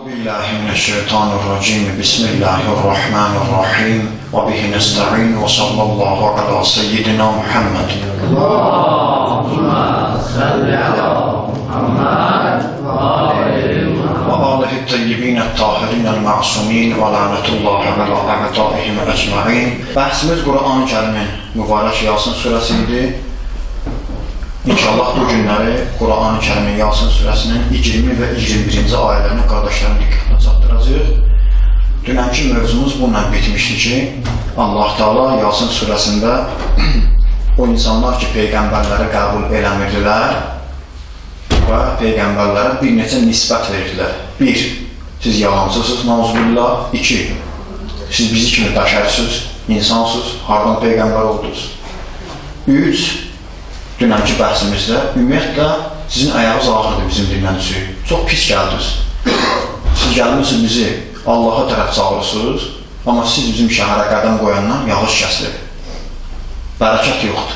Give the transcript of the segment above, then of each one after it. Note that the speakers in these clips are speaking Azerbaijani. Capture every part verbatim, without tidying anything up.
Euzubillahimineşşeytanirracim. Bismillahirrahmanirrahim. Ve bihi nesta'in ve sallallahu ala seyyidina Muhammed. Allahümme salli ala Muhammed ve alihi tayyibine tahirinel ma'sumin ve lanetullahi ala a'daihim ecma'in. Bəhsimiz Quran-ı Kərimin mübarək Yasin surəsidir. İnşallah bu günləri Quran-ı Kərimin Yasin surəsinin iyirmi və iyirmi birinci ayələrini qardaşların diqqətinə çatdıracaq. Dünənki mövzumuz bununla bitmişdi ki, Allah Teala Yasin surəsində o insanlar ki, peyğəmbərləri qəbul eləmirdilər və peyğəmbərlərə bir neçə nisbət verirdilər. Bir, siz yalancısınız, nauzubillah. İki, siz bizi kimi bəşərsiniz, insansınız, hardan peyğəmbər oldunuz. Üç, dünənki bəhsimizdə, ümumiyyətlə, sizin ayağınız ağırdır bizim dinlənçi. Çox pis gəldiniz. Siz gəlmişsiniz bizi Allaha tərəf çağırırsınız, amma siz bizim şəhərə qədəm qoyandan yağış kəsilir. Bərəkət yoxdur.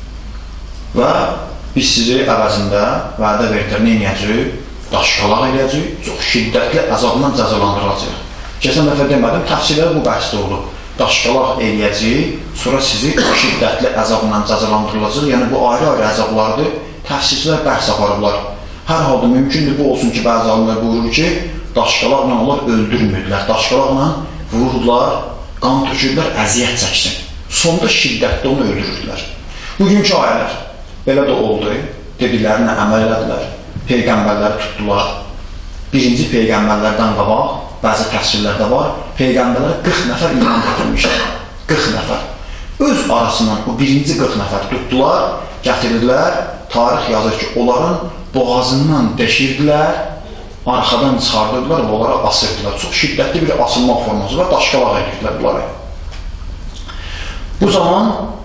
Və biz sizi əvəzində vədə verdir, nə eləyəcək? Daşqalaq eləyəcək, çox şiddətli əzabla cəzalandırılacaq. Keçən dəfə demədim, təfsirləri bu bəhsdə olub. Daşqalaq eləyəcək, sonra sizi şiddətli əzabla cəzalandırılacaq. Yəni, bu ayrı-ayrı əzablardır. Təfsirçilər bəhs aparıblar. Hər halda mümkündür bu olsun ki, bəzi alimlər buyurur ki, daşqalaqla onlar öldürmürdülər. Daşqalaqla vururdular, qan tökürdülər, əziyyət çəksin. Sonda şiddətli onu öldürürdülər. Bugünkü ayələr belə də oldu. Dediklərinə əməl elədilər. Peyğəmbərləri tutdular. Birinci peyğəmbərlərdən qabaq, bəzi təfsirlərdə var, peyğəmbərlərə qırx nəfər iman gətirmişdir. qırx nəfər. Öz arasından o birinci qırx nəfər tutdular, gətirdilər, tarix yazır ki, onların boğazından deşirdilər, arxadan çıxardırdılar və onlara asırdılar. Çox şiddətli bir asılmaq forması var, daşqalaq edirdilər bunları. Bu zaman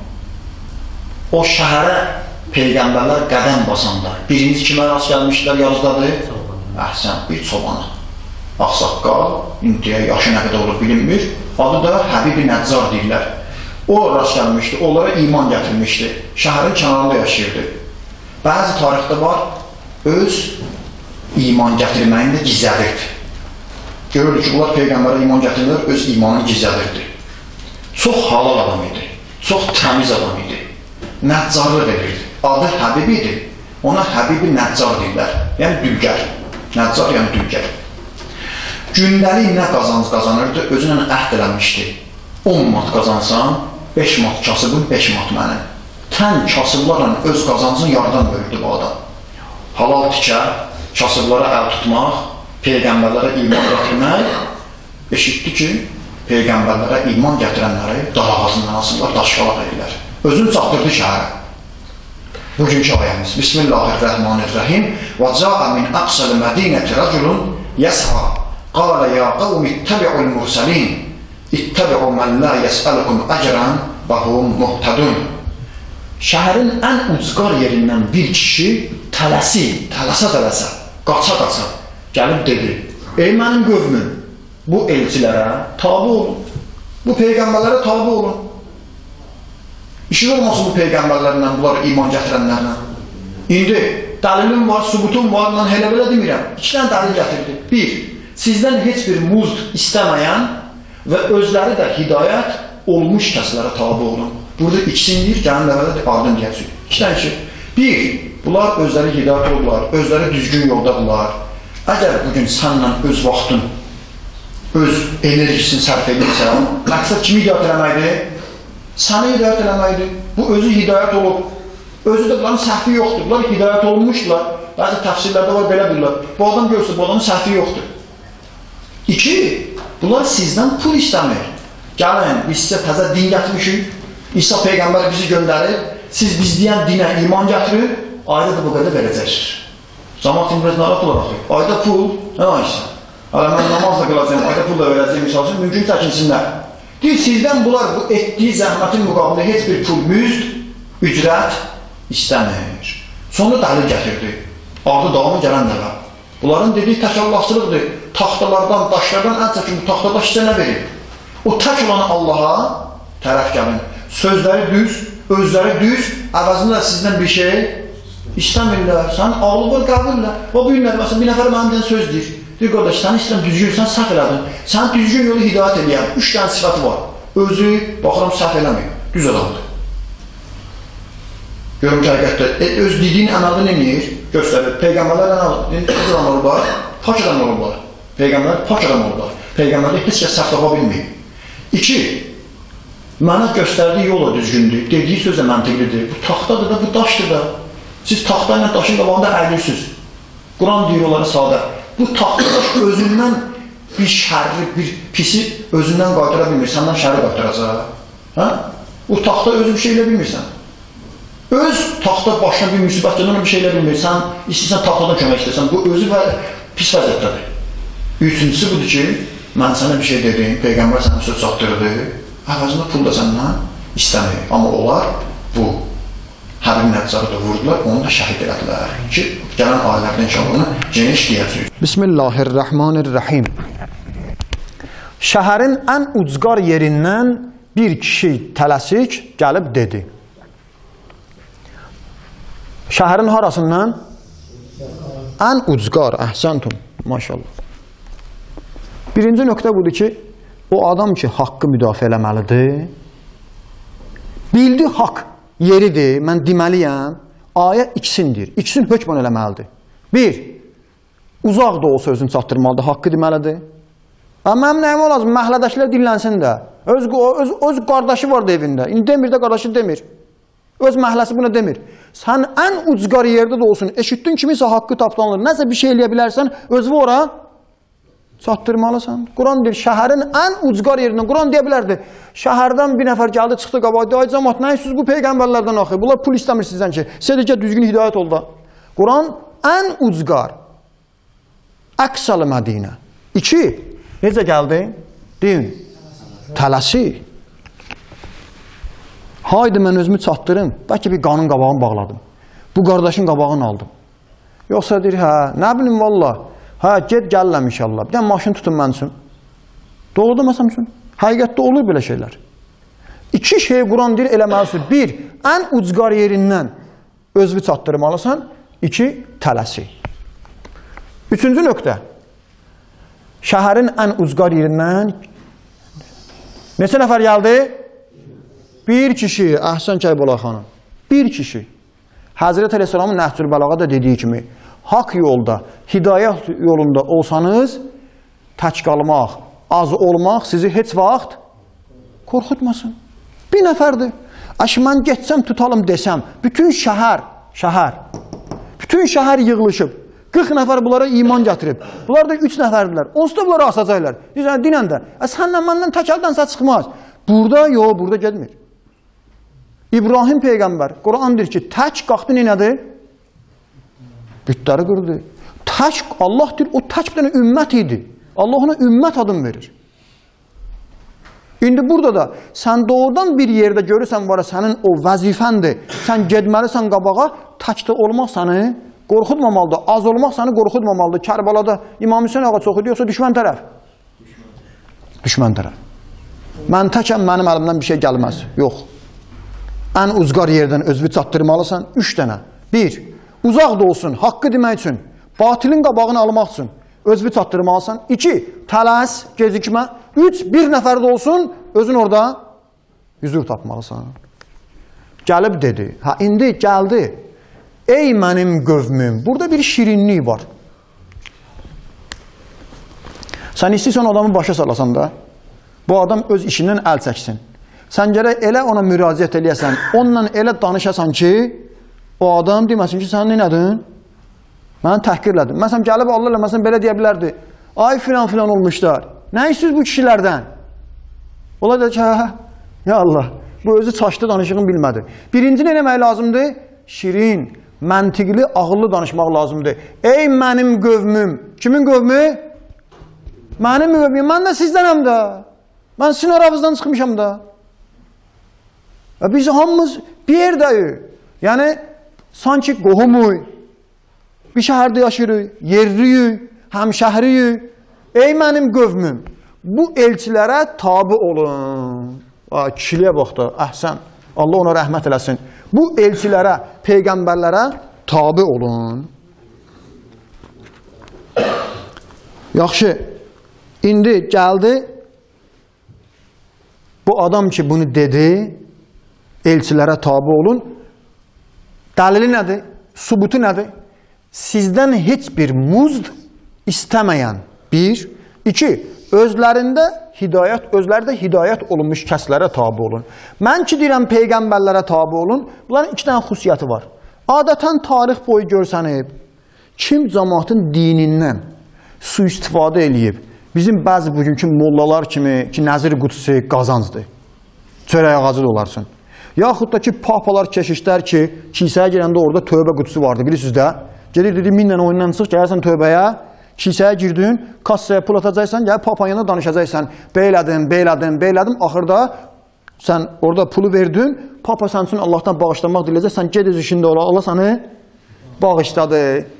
o şəhərə peyğəmbərlər qədəm basanda birinci kimə rast gəlmişdilər yazdadır? Əhsən, bir çobana. Ağsaqqal, indiyə yaşı nə qədər olur bilinmir. Adı da Həbibi Nəccar deyirlər. O rast gəlmişdi, onlara iman gətirmişdi. Şəhərin kənarında yaşayırdı. Bəzi tarixdə var, öz iman gətirməyini də gizlədirdi. Görürdü ki, bunlar peyğəmbərə iman gətirirlər, öz imanını gizlədirdi. Çox halal adam idi, çox təmiz adam idi. Nəccarlıq edirdi. Adı Həbib idi. Ona Həbibi Nəccar deyirlər. Yəni dülgər. Nəccar yəni dülgər. Gündəlik nə qazanc qazanırdı, özünə əhd eləmişdi. on mat qazansan, beş mat kasıbın, beş mat mənim. Tən kasıblarla öz qazancını yardan bölürdü bu adam. Halal tikə, kasıblara əl tutmaq, peyğəmbərlərə iman gətirmək, eşitdi ki, peyğəmbərlərə iman gətirənləri darağazından asırlar, daşqalaq edirlər. Özünü çatdırdı şəhərə. Bugünkü ayəmiz. Bismillahirrahmanirrahim. Və cəə min əqsəl mədinəti rəculun yəs'a. Qalə ya qavmi ittəbi'ul mursəlin. İttəbi'u mən la yəs'əlukum əcrən və hum muhtədun. Şəhərin ən ucqar yerindən bir kişi tələsi, tələsə-tələsə, qaça-qaça gəlib dedi, ey mənim qövmüm, bu elçilərə tabi olun, bu peyğəmbərlərə tabi olun. İşin olmasın bu peyğəmbərlərlə, bunları iman gətirənlərlə. İndi dəlilim var, subutum var, mən elə belə demirəm. İki dənə dəlil gətirdi. Bir, sizdən heç bir muzd istəməyən və özləri də hidayət olmuş kəslərə tabi olun. Burada ikisini deyir, gəlin dəvədə ardın deyəcək. İki dənə ki, bir, bunlar özləri hidayət oldular, özləri düzgün yoldadırlar. Əgər bugün sənlə öz vaxtın, öz enerjisini sərf edirsən, məqsəd kimi hidayət eləməkdir? Səni hidayət eləməkdir. Bu özü hidayət olub. Özü də bunların səhvi yoxdur. Bunlar hidayət olunmuşdular. Bəzi təfsirlərdə var, belə bilirlər. Bu adam görsə, bu adamın səhvi yoxdur. İki, bunlar sizdən pul istəmir. Gəlin, biz sizə təzə din gətirmişik. İsa Peyğəmbər bizi göndərir. Siz biz deyən dinə iman gətirir. Ayda da bu qədər verəcəksiniz. Cəmaat imrəz narahat olaraq. Ayda pul, nə ayırsan? Hələ mən namazla qılacağım, ayda pul da verəcəyim misal üçün, mümkün çəkinsinlər. Deyir, sizdən bunlar bu etdiyi zəhmətin müqabilində heç bir pul, müzd, ücrət istəmir. Sonra dəlil gətirdi. Adı davamı gələn də var. Bunların dediyi təkallahçılıqdır. Taxtalardan, daşlardan ən çəkin bu taxtadaş sizə nə verir? O tək olan Allaha tərəf gəlin. Sözləri düz, özləri düz, əvəzində sizdən bir şey İstəmirlər, sən ağlı var, qəbullər. O bir nəfər, məsələn, bir nəfər mənim deyən söz deyir. Deyir, qardaş, sən istəyirəm düzgün, sən səhv elədin. Sən düzgün yolu hidayət eləyəm. Üç dənə sifəti var. Özü, baxıram, səhv eləmir. Düz adamdır. Görüm ki, həqiqətdə, e, öz dediyin əməldə nə deyir? Göstərir. Peyğəmbərlər adam olurlar, pak adam olurlar. Peyğəmbərlər pak adam olurlar. Peyğəmbərlər heç kəs səhv tapa bilmir. İki, mənə göstərdiyi yol da düzgündür. Dediyi söz də məntiqlidir. Bu taxtadır da, bu daşdır da. Siz taxta ilə daşın qabağında əyilirsiniz. Quran deyir onlara sadə. Bu taxta daş özündən bir şərri, bir pisi özündən qaytıra bilmir. Səndən şərri qaytıracaq. Hə? Bu taxta özü bir şey elə bilmirsən. Öz taxta başına bir müsibətdən bir şey elə bilmir. Sən istəyirsən taxtadan kömək istəyirsən. Bu özü və pis vəziyyətdədir. Üçüncüsü budur ki, mən sənə bir şey dedim, Peyğəmbər sənə söz çatdırdı. Əvəzində pul da səndən istəmir. Amma onlar bu həbib nəticədə də vurdular, onu da şəhid elədilər ki, gələn ayələrdə inşallah onu geniş deyəcəyik. Bismillahirrahmanirrahim. Şəhərin ən ucqar yerindən bir kişi tələsik gəlib dedi. Şəhərin harasından? Ən ucqar, əhsəntum, maşallah. Birinci nöqtə budur ki, o adam ki, haqqı müdafiə eləməlidir. Bildi haqq yeridir, mən deməliyəm, ayə ikisindir, ikisini hökmən eləməlidir. Bir, uzaq da olsa özünü çatdırmalıdır, haqqı deməlidir. Mənim nəyim olacaq, məhələdəkilər dinlənsin də. Öz, öz, öz qardaşı var da evində, indi demir də qardaşı demir. Öz məhəlləsi buna demir. Sən ən ucqar yerdə də olsun, eşitdin kimisə haqqı tapdanılır, nəsə bir şey eləyə bilərsən, özünü ora çatdırmalısan. Quran deyir, şəhərin ən ucqar yerindən, Quran deyə bilərdi, şəhərdən bir nəfər gəldi, çıxdı qabaqda, ay cəmat, nəyəsiz bu peyğəmbərlərdən axı, bunlar pul istəmir sizdən ki, sədəcə düzgün hidayət oldu. Quran ən ucqar, əqsalı Mədinə. İki, necə gəldi? Deyin, tələsi. Haydi mən özümü çatdırım, bəlkə bir qanun qabağını bağladım, bu qardaşın qabağını aldım. Yoxsa deyir, hə, nə bilim valla, hə, get gəlirəm inşallah. Bir dənə maşın tutun mən üçün. Doğru da məsəm üçün. Həqiqətdə olur belə şeylər. İki şey Quran deyir eləməlisin. Bir, ən ucqar yerindən özünü çatdırmalısan. İki, tələsi. Üçüncü nöqtə. Şəhərin ən ucqar yerindən neçə nəfər gəldi? Bir kişi. Əhsən Kəybola xanım. Bir kişi. Həzrət Əleyhisselamın Nəhcül Bəlağa da dediyi kimi, haqq yolda, hidayət yolunda olsanız, tək qalmaq, az olmaq sizi heç vaxt qorxutmasın. Bir nəfərdir. Əş, mən geçsəm, tutalım desəm, bütün şəhər, şəhər, bütün şəhər yığılışıb, qırx nəfər bunlara iman gətirib, bunlar da üç nəfərdirlər, onsuz da bunları asacaqlar. Dinən də, sənlə məndən tək əldən səs çıxmaz. Burada, yox, burada gedmir. İbrahim Peyğəmbər, Quran deyir ki, tək qalxdı nədir? Bütləri qırdı. Tək, Allah deyir, o tək bir dənə ümmət idi. Allah ona ümmət adını verir. İndi burada da sən doğrudan bir yerdə görürsən var, sənin o vəzifəndir. Sən gedməlisən qabağa, təkdə olmaq səni qorxutmamalıdır. Az olmaq səni qorxutmamalıdır. Kərbalada İmam Hüseyin ağa çox idi, yoxsa düşmən tərəf? Düşmən tərəf. Mən təkəm, mənim əlimdən bir şey gəlməz. Yox. Ən ucqar yerdən özünü çatdırmalısan. Üç dənə. Bir, uzaq da olsun, haqqı demək üçün, batilin qabağını almaq üçün özünü çatdırmalısan. İki, tələs, gecikmə. Üç, bir nəfər də olsun, özün orada hüzur tapmalısan. Gəlib dedi. Ha, indi gəldi. Ey mənim qövmüm, burada bir şirinlik var. Sən istəyirsən adamı başa salasan da, bu adam öz işindən əl çəksin. Sən gərək elə ona müraciət eləyəsən, onunla elə danışasan ki, o adam deməsin ki, sən nədin? Mənə təhqirlədim. Məsələn, gəlib Allah eləməsən, belə deyə bilərdi. Ay filan filan olmuşlar. Nə istəyiz bu kişilərdən? Ola dedi ki, hə, ya Allah, bu özü çaşdı, danışığını bilmədi. Birinci nə demək lazımdır? Şirin, məntiqli, ağıllı danışmaq lazımdır. Ey mənim qövmüm. Kimin qövmü? Mənim qövmüm. Mən də sizdənəm də. Mən sizin aranızdan çıxmışam da. Biz hamımız bir yerdəyik. Yəni, sanki qohumuyuk, bir şəhərdə yaşayırıq, yerliyik, həmşəhriyik. Ey mənim qövmüm, bu elçilərə tabi olun. Kişiliyə bax da, əhsən, Allah ona rəhmət eləsin. Bu elçilərə, peyğəmbərlərə tabi olun. Yaxşı, indi gəldi, bu adam ki bunu dedi, elçilərə tabi olun, dəlili nədir, subutu nədir? Sizdən heç bir muzd istəməyən, bir, iki, özlərində hidayət, özlərdə hidayət olunmuş kəslərə tabi olun. Mən ki deyirəm, peyğəmbərlərə tabi olun, bunların iki dənə xüsusiyyəti var. Adətən tarix boyu görsənib, kim cəmaatın dinindən su-istifadə eləyib, bizim bəzi bugünkü mollalar kimi ki, Nəzir Qudsi qazancdır, çörək ağacı da olarsın. Yaxud da ki, papalar, keşişlər ki, kilsəyə girəndə orada tövbə qutusu vardı, bilirsiniz də. Gelir dedi, minlə oyundan çıx, gəlirsən tövbəyə, kilsəyə girdin, kassaya pul atacaqsan, gəl papanın yanına danışacaqsan. Beylədin, beylədin, beylədin, axırda sən orada pulu verdin, papa sən üçün Allahdan bağışlamaq diləyəcək, sən ged öz işində ola, Allah səni bağışladı.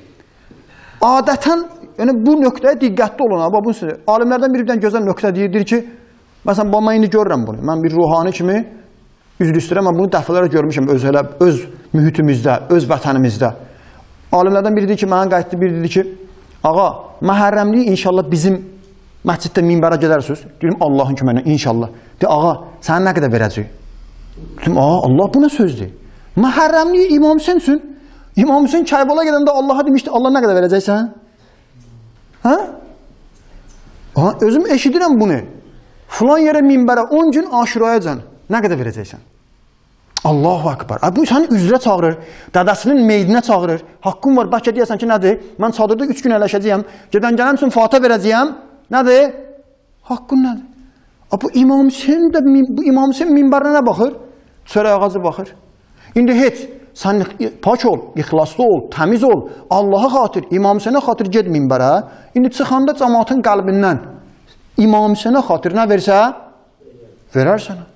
Adətən, yəni bu nöqtəyə diqqətli olun. Alimlərdən biri bir gözəl nöqtə deyir ki, məsələn, mən indi görürəm bunu, mən bir ruhani kimi üzr istəyirəm, mən bunu dəfələrlə görmüşəm öz, elə, öz mühitimizdə, öz vətənimizdə. Alimlərdən biri deyir ki, mənə qayıtdı, biri dedi ki, ağa, məhərrəmliyi inşallah bizim məsciddə minbərə gedərsiniz. Deyim, Allahın köməyinə, inşallah. Deyir, ağa, sənə nə qədər verəcək? Deyim, ağa, Allah bu nə sözdür? Məhərrəmliyi İmam Hüseynsin. İmam Hüseyn Kərbala gedəndə Allaha demişdi, Allah nə qədər verəcəksən? Hə? Aha, özüm eşidirəm bunu. Filan yerə minbərə on gün aşurayacan. Nə qədər verəcəksən? Allahu Akbar. Bu səni üzrə çağırır. Dədəsinin meydinə çağırır. Haqqın var. Bəlkə deyəsən ki, nədir? Mən çadırda üç gün ələşəcəyəm. Gedən gələn üçün fatə verəcəyəm. Nədir? Haqqın nədir? Bu İmam Hüseyn də bu İmam Hüseyn minbərinə nə baxır? Çörək ağacı baxır. İndi heç sən pak ol, ixlaslı ol, təmiz ol. Allaha xatir, İmam Hüseynə xatir ged minbərə. İndi çıxanda cəmaatın qəlbindən İmam Hüseynə xatir nə versə, verər sənə.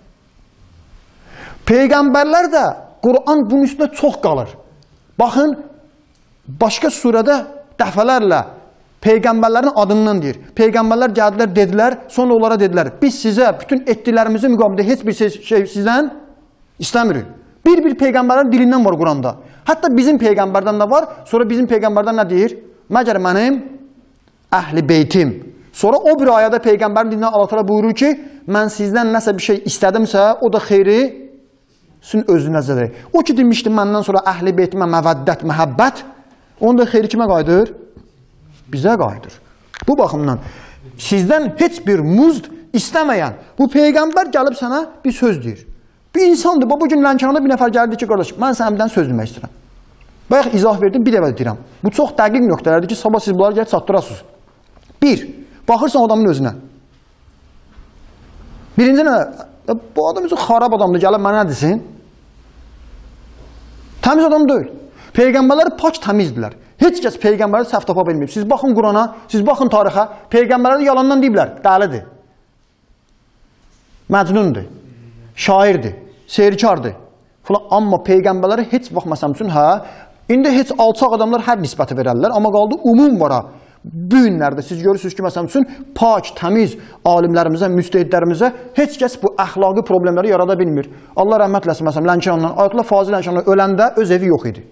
Peyğəmbərlər də Quran bunun üstündə çox qalır. Baxın, başqa surədə dəfələrlə Peyğəmbərlərin adından deyir. Peyğəmbərlər gəldilər, dedilər, sonra onlara dedilər, biz sizə bütün etdilərimizin müqabilində heç bir şey sizdən istəmirik. Bir-bir Peyğəmbərlərin dilindən var Quranda. Hətta bizim Peyğəmbərdən də var, sonra bizim Peyğəmbərdən nə deyir? Məgər mənim əhl-i beytim. Sonra o bir ayədə Peyğəmbərin dilindən Allah təala buyurur ki, mən sizdən nəsə bir şey istədimsə, o da xeyri sizin özünüzədir. O ki demişdi, məndən sonra əhl-i beytimə məvəddət, məhəbbət, onun da xeyri kimə qayıdır? Bizə qayıdır. Bu baxımdan sizdən heç bir muzd istəməyən bu Peyğəmbər gəlib sənə bir söz deyir. Bir insandır, bu gün Lənkəranda bir nəfər gəldi ki, qardaş, mən səndən söz demək istəyirəm. Bayaq izah verdim, bir dəvə deyirəm. Bu çox dəqiq nöqtələrdir ki, sabah siz bunları gəlib çatdırasınız. Bir, baxırsan adamın özünə. Birinci nə? Bu adam üçün xarab adamdır, gəlib mənə nə desin? Təmiz adam deyil. Peyğəmbərlər pak təmizdilər. Heç kəs Peyğəmbərə səhv tapa bilməyib. Siz baxın Qurana, siz baxın tarixə, Peyğəmbərlər yalandan deyiblər, dəlidir. Məcnundur, şairdir, seyrkardır. Amma Peyğəmbərlərə heç vaxt məsələn üçün, hə, indi heç alçaq adamlar hər nisbəti verərlər, amma qaldı umum vara. Bu günlərdə siz görürsünüz ki, məsələn üçün, pak, təmiz alimlərimizə, müstehidlərimizə heç kəs bu əxlaqi problemləri yarada bilmir. Allah rəhmət eləsin, məsələn, Lənkərandan, Ayətullah Fazil Lənkərandan öləndə öz evi yox idi.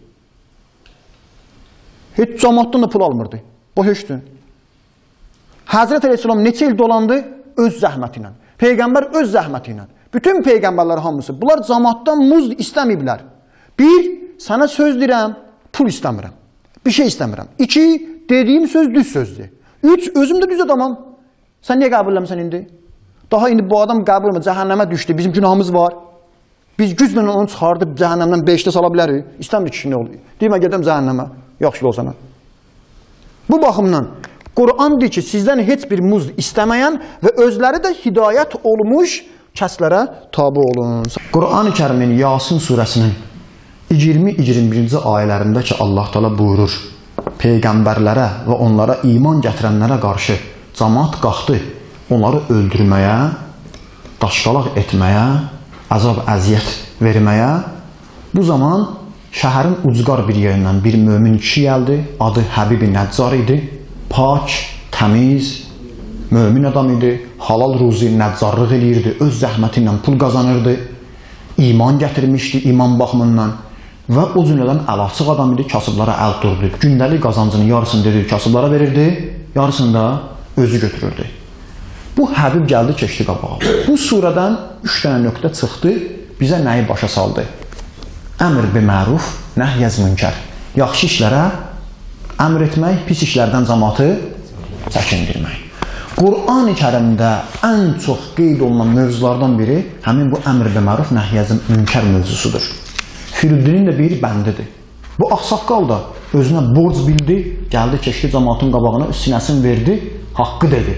Heç cəmaatdan da pul almırdı. Bu heçdir. Həzrət Əleyhisselam neçə il dolandı? Öz zəhməti ilə. Peyğəmbər öz zəhməti ilə. Bütün Peyğəmbərlər hamısı. Bunlar cəmaatdan muzd istəməyiblər. Bir, sənə söz deyirəm, pul istəmirəm. Bir şey istəmirəm. İki, dediyim söz düz sözdür. Üç, özüm də düz adamam. Sən niyə qəbul eləmirsən indi? Daha indi bu adam qəbul eləmir, cəhənnəmə düşdü, bizim günahımız var. Biz güclə onu çıxardıb cəhənnəmdən beşdə sala bilərik. İstəmir ki, nə olur? Deyim, mən gedəm cəhənnəmə. Yaxşı olsana. Bu baxımdan Quran deyir ki, sizdən heç bir muzd istəməyən və özləri də hidayət olmuş kəslərə tabi olun. Quran-ı Kərimin Yasin surəsinin iyirmi iyirmi birinci ayələrində ki, Allah təala buyurur, Peyğəmbərlərə və onlara iman gətirənlərə qarşı cəmaat qalxdı, onları öldürməyə, daşqalaq etməyə, əzab, əziyyət verməyə. Bu zaman şəhərin ucqar bir yerindən bir mömin kişi gəldi, adı Həbib-i Nəccar idi, pak, təmiz, mömin adam idi, halal ruzi, nəccarlıq eləyirdi, öz zəhməti ilə pul qazanırdı, iman gətirmişdi iman baxımından və o cümlədən əl-açıq adam idi, kasıblara əl durdu. Gündəlik qazancının yarısını dedi, kasıblara verirdi, yarısını da özü götürürdü. Bu Həbib gəldi, keçdi qabağa. Bu suradan üç dənə nöqtə çıxdı, bizə nəyi başa saldı? Əmr bi məruf, nəhyəz münkər. Yaxşı işlərə əmr etmək, pis işlərdən cəmaatı çəkindirmək. Qur'an-ı Kərimdə ən çox qeyd olunan mövzulardan biri həmin bu əmr bi məruf, nəhyəz münkər mövzusudur. Firuddinin də bir bəndidir. Bu ağsaqqal da özünə borc bildi, gəldi, keçdi cəmaatın qabağına, sinəsini verdi, haqqı dedi.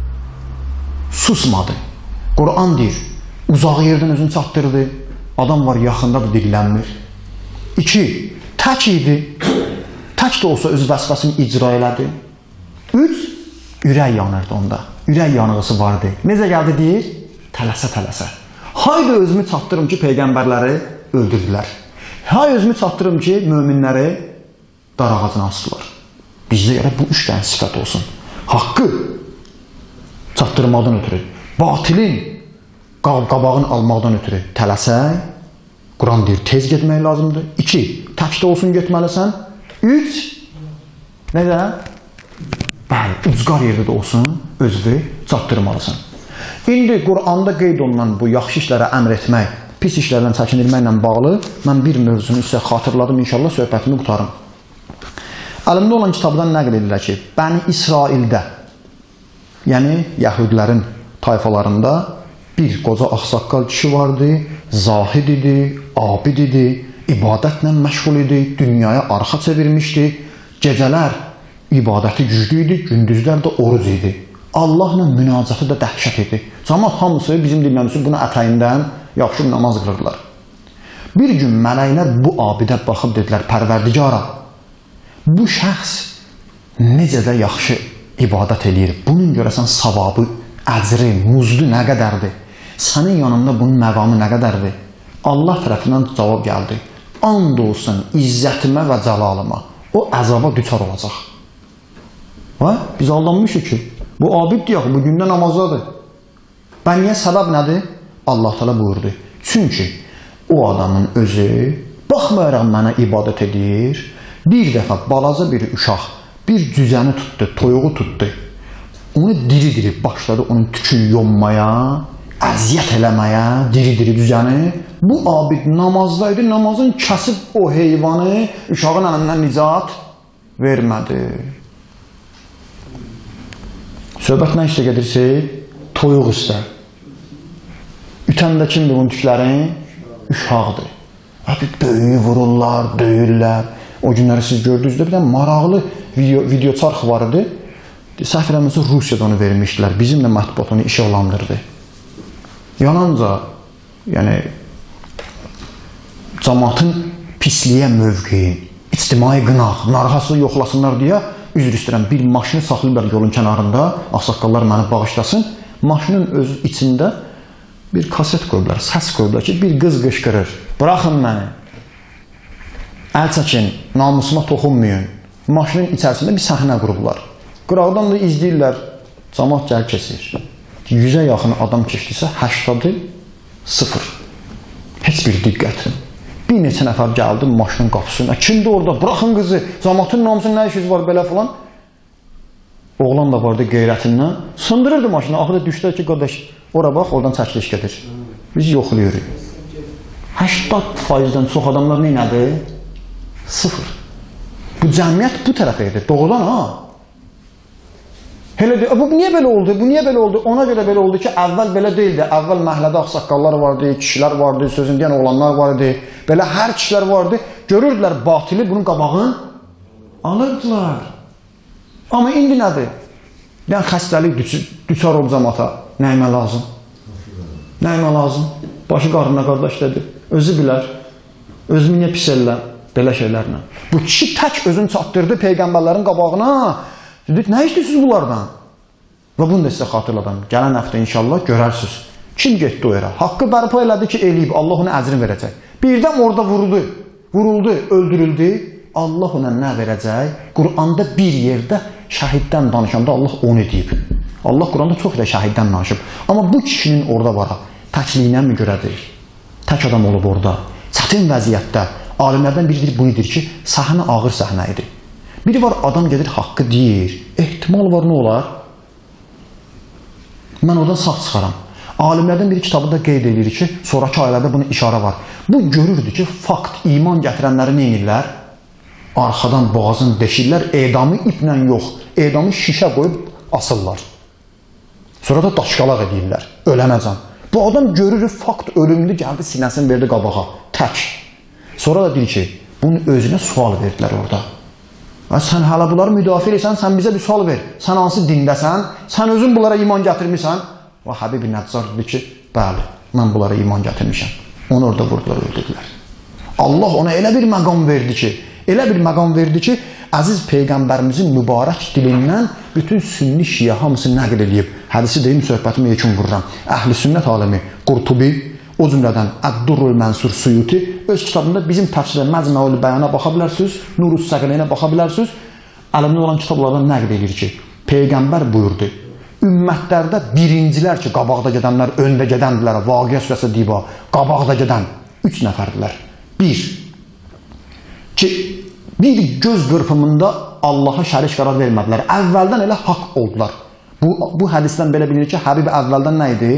Susmadı. Qur'an deyir, uzaq yerdən özünü çatdırdı, adam var yaxında da diglənmir. İki, tək idi, tək də olsa öz vəsvəsini icra elədi. Üç, ürək yanırdı onda, ürək yanıqısı vardı. Necə gəldi deyir? Tələsə-tələsə. Haydi özümü çatdırım ki, peyğəmbərləri öldürdülər. Hay özümü çatdırım ki, möminləri dar ağacına asdılar. Bizdə görə bu üç dənə sifət olsun. Haqqı çatdırmaqdan ötürü, batilin qabağını almaqdan ötürü tələsək, Quran deyir, tez getmək lazımdır. İki, təkdə olsun getməlisən. Üç, necə? Bəli, ucqar yerdə də olsun, özünü çatdırmalısan. İndi Quranda qeyd olunan bu yaxşı işlərə əmr etmək, pis işlərdən çəkinilməklə bağlı mən bir mövzunu sizə xatırladım, inşallah söhbətimi qutarım. Əlimdə olan kitabdan nəql edilir ki, Bəni İsraildə, yəni Yəhudilərin tayfalarında bir qoca ağsaqqal kişi vardı, zahid idi, abid idi, ibadətlə məşğul idi, dünyaya arxa çevirmişdi, gecələr ibadəti güclü idi, gündüzlər də oruc idi. Allahla münacatı da dəhşət idi. Cəmaət hamısı bizim dinləmişik buna ətəyindən yaxşı namaz qılırlar. Bir gün mələklər bu abidə baxıb dedilər, Pərverdigara, bu şəxs necə də yaxşı ibadət eləyir. Bunun görəsən savabı, əcri, muzdu nə qədərdir? Sənin yanında bunun məqamı nə qədərdir? Allah tərəfindən cavab gəldi. And olsun izzətimə və cəlalıma. O əzaba düçar olacaq. Və biz aldanmışıq ki, bu abiddir yaxı, bu gündə namazdadır. Bən niyə səbəb nədir? Allah təala buyurdu. Çünki o adamın özü, baxmayaraq mənə ibadət edir, bir dəfə balaca bir uşaq, bir cüzəni tutdu, toyuğu tutdu. Onu diri-diri başladı, onun tükünü yonmaya, əziyyət eləməyə, diri-diri cüzəni. Bu abid namazdaydı, namazın kəsib o heyvanı uşağın əlindən nicat vermədi. Söhbət nə işlə gedirsə, toyuq istər. Ütəndə kimdir bunun tüklərin? Uşaqdır. Abi böyüyü vururlar, döyürlər. O günləri siz gördünüz də bir də maraqlı video, video çarxı var idi. Səhv eləməsə Rusiyada onu vermişdilər. Bizim də mətbuat onu işıqlandırdı. Yananca, yəni cəmaatın pisliyə mövqeyi, ictimai qınaq, narahatsızlıq yoxlasınlar deyə üzr istəyirəm, bir maşını saxlayırlar yolun kənarında, ağsaqqallar məni bağışlasın. Maşının öz içində bir kaset qoyublar, səs qoyublar ki, bir qız qışqırır. Bıraxın məni, əl çəkin, namusuma toxunmayın. Maşının içərisində bir səhnə qurublar. Qıraqdan da izləyirlər, cəmaat gəl keçir. Yüzə yaxın adam keçdisə, həştadı sıfır. Heç bir diqqətin. Bir neçə nəfər gəldi maşının qapısına. Kimdir orada? Bıraxın qızı. Cəmaatın namusunun nə işiniz var belə falan. Oğlan da vardı qeyrətindən. Sındırırdı maşını. Axırda düşdü ki, qardaş, ora bax, oradan çəkiliş gedir. Biz yoxlayırıq. səksən faizdən çox adamlar nə nədir? Sıfır. Bu cəmiyyət bu tərəfə gedir. Doğrudan ha. Hele de, bu niyə belə oldu? Bu niyə belə oldu? Ona görə belə oldu ki, əvvəl belə deyildi. Əvvəl məhəllədə ağsaqqallar vardı, kişilər vardı, sözün deyən oğlanlar vardı. Belə hər kişilər vardı. Görürdülər batili, bunun qabağını alırdılar. Amma indi nədir? Yəni xəstəlik düçar olub cəmaata. Nəyimə lazım? Nəyimə lazım? Başı qarnına qardaş dedi. Özü bilər. Özümü niyə pis ellər? Belə şeylərlə. Bu kişi tək özünü çatdırdı peyğəmbərlərin qabağına. Dedik, nə işləyirsiniz bunlardan? Və bunu da sizə xatırladım. Gələn həftə inşallah görərsiniz. Kim getdi o yerə? Haqqı bərpa elədi ki, eləyib. Allah ona əcrini verəcək. Birdən orada vuruldu. Vuruldu, öldürüldü. Allah ona nə verəcək? Quranda bir yerdə şəhiddən danışanda Allah onu deyib. Allah Quranda çox da şəhiddən danışıb. Amma bu kişinin orada var. Təkliyinə mi görədir? Tək adam olub orada. Çətin vəziyyətdə. Alimlərdən biridir bunu deyir ki, səhnə ağır səhnə idi. Biri var, adam gedir, haqqı deyir. Ehtimal var, nə olar? Mən oradan sağ çıxaram. Alimlərdən bir kitabında qeyd edir ki, sonraki ayələrdə buna işarə var. Bu görürdü ki, fakt, iman gətirənləri nə edirlər? Arxadan boğazını deşirlər, edamı iplə yox, edamı şişə qoyub asırlar. Sonra da daşqalaq edirlər, ölənəcən. Bu adam görür, fakt ölümlü gəldi, sinəsini verdi qabağa, tək. Sonra da deyir ki, bunun özünə sual verdilər orada. Sən hələ bunları müdafiə edirsən, sən bizə bir sual ver. Sən hansı dindəsən, sən özün bunlara iman gətirmirsən. Və Habib Nəzcar dedi ki, bəli, mən bunlara iman gətirmişəm. Onu orada vurdular, öldürdülər. Allah ona elə bir məqam verdi ki, elə bir məqam verdi ki, əziz Peyğəmbərimizin mübarək dilindən bütün sünni şiə hamısı nəql edib. Hədisi deyim, söhbətimi yekun vururam. Əhl-i sünnət alimi Qurtubi, o cümlədən Əd-Durrul Mənsur Suyuti öz kitabında bizim təfsirə Məcmuəül Bəyana baxa bilərsiniz, Nurus Səqiləyinə baxa bilərsiniz. Əlimdə olan kitablardan nəql edir ki, Peyğəmbər buyurdu, ümmətlərdə birincilər ki, qabaqda gedənlər, öndə gedəndilər, Vaqiə surəsi deyib, qabaqda gedən üç nəfərdilər. Bir, ki, bir göz qırpımında Allaha şərik qərar vermədilər. Əvvəldən elə haqq oldular. Bu, bu hədisdən belə bilir ki, Həbib əvvəldən nə idi?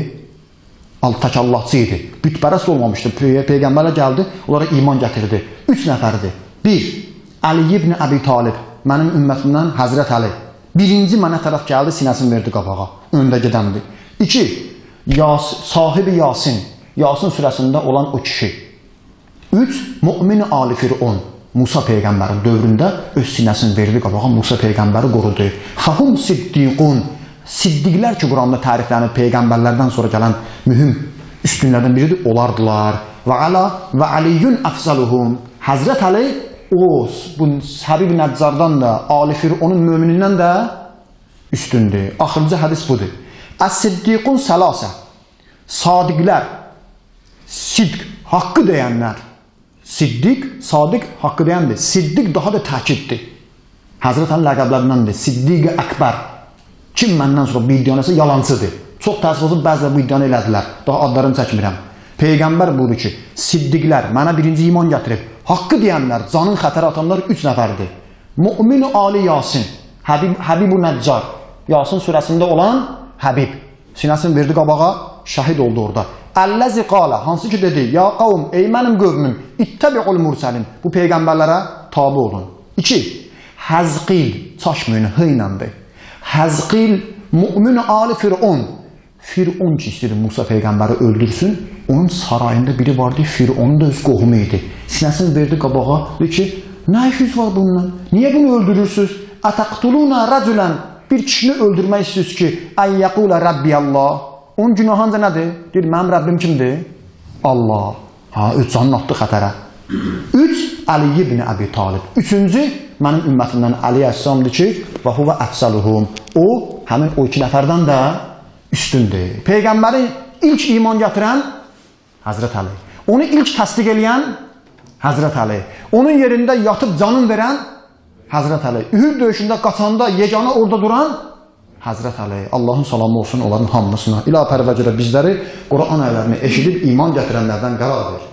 Tək Allahçı idi. Bütpərəst olmamışdı. Peyğəmbərə gəldi, onlara iman gətirdi. Üç nəfərdir. Bir, Əli ibn Əbi Talib, mənim ümmətimdən Həzrət Əli. Birinci mənə tərəf gəldi, sinəsini verdi qabağa. Öndə gedəndi. İki, Yas, sahibi Yasin. Yasin surəsində olan o kişi. Üç, Mümin Ali Fir'un. Musa Peyğəmbərin dövründə öz sinəsini verdi qabağa, Musa Peyğəmbəri qorudu. Fəhum siddiqun. Siddiqlər ki, Quranda təriflənib Peyğəmbərlərdən sonra gələn mühüm üstünlərdən biridir, olardılar. Və ala və aliyyun əfzaluhum. Həzrət Əli o, bu Həbib Nəzcardan da, Ali Fir'unun möminindən də üstündür. Axırıncı hədis budur. Əs-siddiqun səlasə. Sadiqlər, sidq, haqqı deyənlər. Siddiq, sadiq, haqqı deyəndir. Siddiq daha da təkiddir. Həzrət Əli ləqəblərindəndir. Siddiq-i Əkbər. Kim məndən sonra bu iddianəsə yalancıdır. Çox təəssüf olsun, bəzilər bu iddianı elədilər. Daha adlarını çəkmirəm. Peyğəmbər buyurur ki, siddiqlər mənə birinci iman gətirib. Haqqı deyənlər, canın xətərə atanlar üç nəfərdir. Mümin Ali Yasin, Həbib, Həbibu Nəccar. Yasin surəsində olan Həbib. Sinəsini verdi qabağa, şəhid oldu orada. Əlləzi qalə, hansı ki dedi, ya qavm, ey mənim qövmüm, ittəbi'ul mursəlin, bu peyğəmbərlərə tabi olun. İki, Həzqil, çaşmayın, hıynandır. Həzqil, mümin Ali Fir'un. Fir'un ki, istəyir Musa peyğəmbəri öldürsün, onun sarayında biri vardı, Fir'unun da öz qohumu idi. Sinəsini verdi qabağa, dedi ki, nə işiniz var bununla? Niyə bunu öldürürsünüz? Ətəqtuluna rəculən, bir kişini öldürmək istəyirsiniz ki, əyyəqulə Rabbiyallah. Onun günahınca nədir? Deyir, mənim Rəbbim kimdir? Allah. Ha, üç canını atdı xətərə. Üç, Əli ibn Əbi Talib. Üçüncü, mənim ümmətimdən Əli Əssamdır ki, və huvə əfsaluhum. O, həmin o iki nəfərdən də üstündür. Peyğəmbəri ilk iman gətirən Həzrət Əli. Onu ilk təsdiq eləyən Həzrət Əli. Onun yerində yatıb canın verən Həzrət Əli. Ühud döyüşündə qaçanda yeganə orada duran Həzrət Əli. Allahın salamı olsun onların hamısına. İlahi Pərvəcərə bizləri Quran ayələrini eşidib iman gətirənlərdən qərar verir.